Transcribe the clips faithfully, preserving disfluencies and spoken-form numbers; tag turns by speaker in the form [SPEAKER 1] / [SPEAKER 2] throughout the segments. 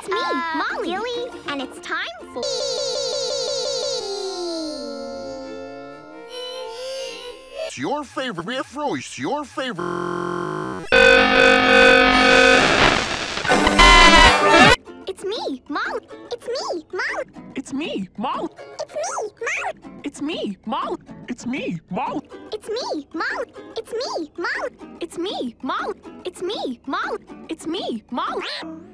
[SPEAKER 1] It's me, uh, Molly. Gilly, and it's time for...
[SPEAKER 2] It's your favorite, Afro, it's your favorite.
[SPEAKER 1] It's me, Molly. It's me, Molly.
[SPEAKER 3] It's me, Molly.
[SPEAKER 1] It's me, Molly.
[SPEAKER 3] It's me, Molly.
[SPEAKER 1] It's me, Molly. It's me, Molly. It's me, Molly. It's me, Molly. It's me, Molly.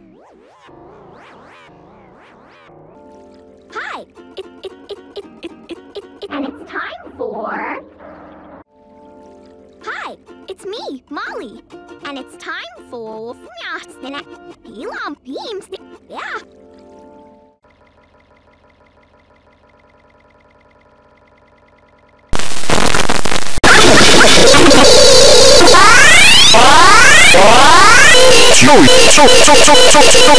[SPEAKER 1] Hi. It, it, it, it, it, it, it, it. And it's time for... Hi, it's me, Molly. And it's time for... Elon beams. Yeah.
[SPEAKER 2] Zooli, zo, zo, zo, zo, zo.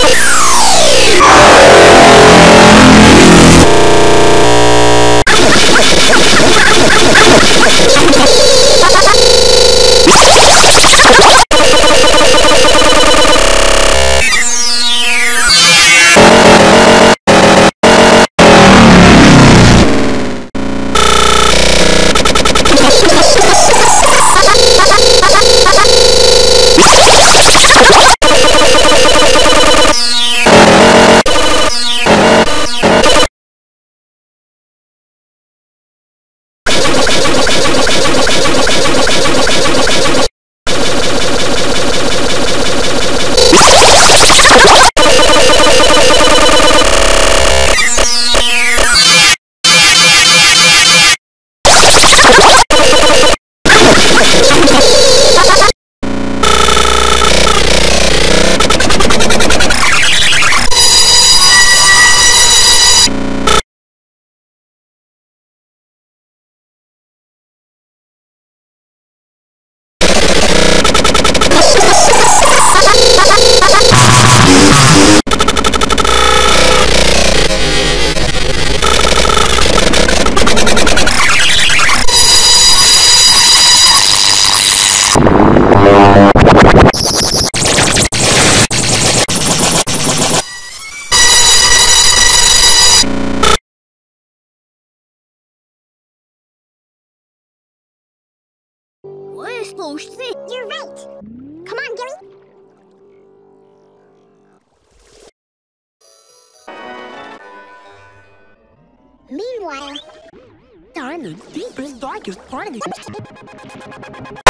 [SPEAKER 1] You're right. Come on, Gilly. Meanwhile,
[SPEAKER 3] I'm the deepest, darkest part of the...